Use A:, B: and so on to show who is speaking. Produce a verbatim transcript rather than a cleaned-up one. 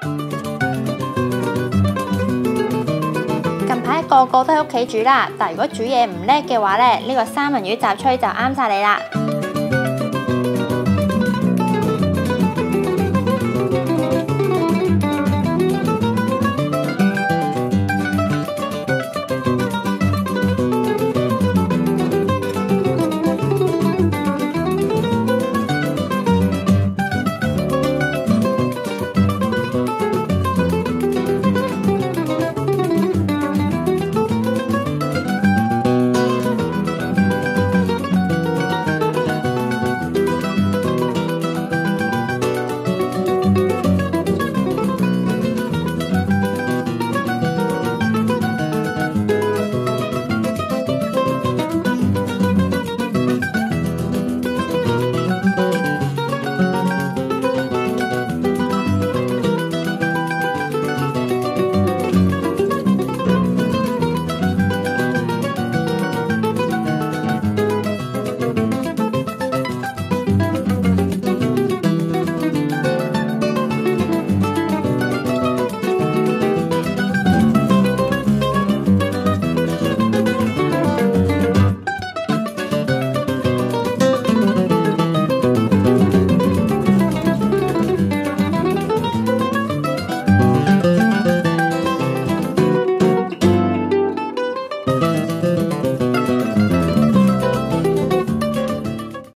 A: 近排個個都喺屋企煮啦，但如果煮嘢唔叻嘅話咧，呢個三文魚雜炊就啱晒你啦。